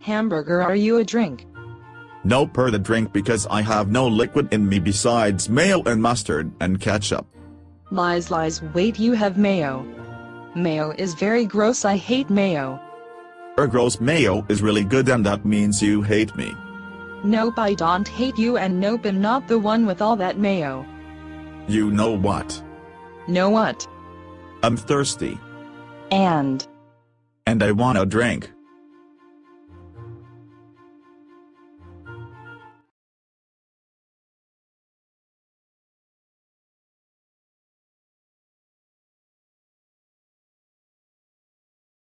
Hamburger, are you a drink? No per the drink because I have no liquid in me besides mayo and mustard and ketchup. Lies, lies, wait, you have mayo. Mayo is very gross, I hate mayo. Gross, mayo is really good and that means you hate me. Nope, I don't hate you, and nope, I'm not the one with all that mayo. You know what? Know what? I'm thirsty. And I want a drink.